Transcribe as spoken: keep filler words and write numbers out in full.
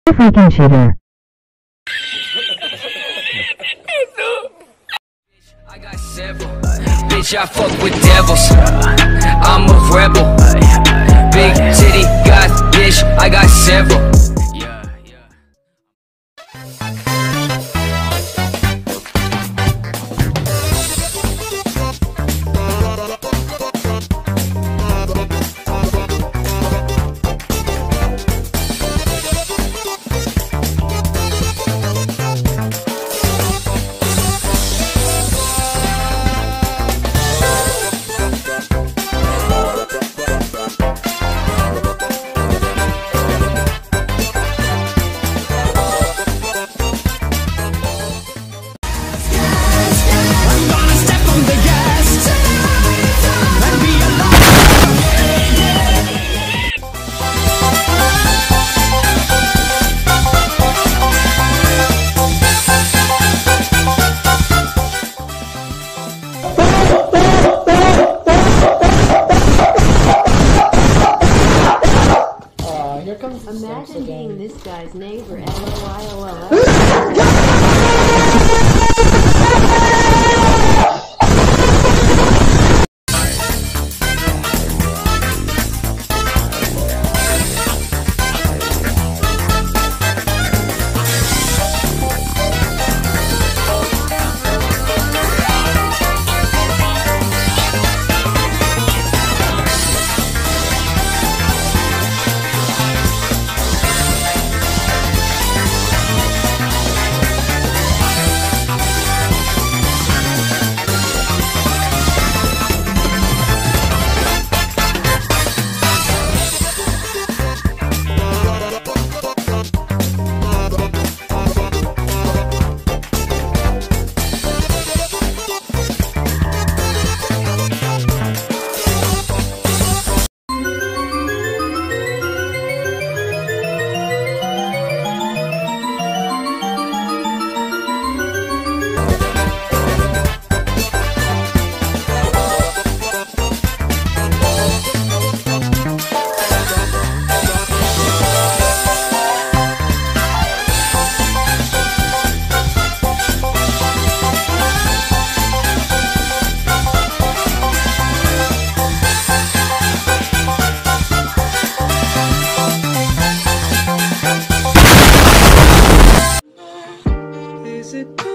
freaking cheater. I got several. Bitch, I fuck with devils. I'm a rebel. Big titty got bitch. I got several. Yeah, yeah. Imagine being this guy's neighbor. L O I O L. Is it